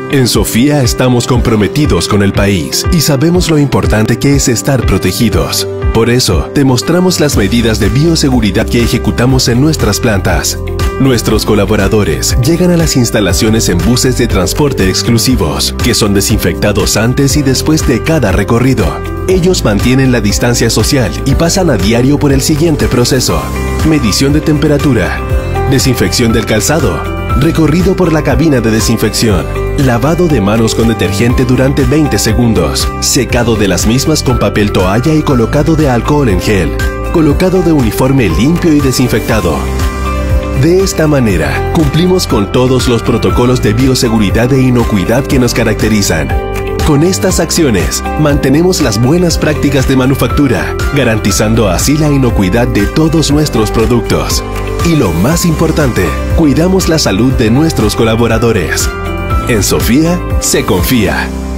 En Sofía estamos comprometidos con el país y sabemos lo importante que es estar protegidos. Por eso, te mostramos las medidas de bioseguridad que ejecutamos en nuestras plantas. Nuestros colaboradores llegan a las instalaciones en buses de transporte exclusivos, que son desinfectados antes y después de cada recorrido. Ellos mantienen la distancia social y pasan a diario por el siguiente proceso: medición de temperatura, desinfección del calzado, recorrido por la cabina de desinfección, lavado de manos con detergente durante 20 segundos, secado de las mismas con papel toalla y colocado de alcohol en gel, colocado de uniforme limpio y desinfectado. De esta manera, cumplimos con todos los protocolos de bioseguridad e inocuidad que nos caracterizan. Con estas acciones, mantenemos las buenas prácticas de manufactura, garantizando así la inocuidad de todos nuestros productos. Y lo más importante, cuidamos la salud de nuestros colaboradores. En Sofía se confía.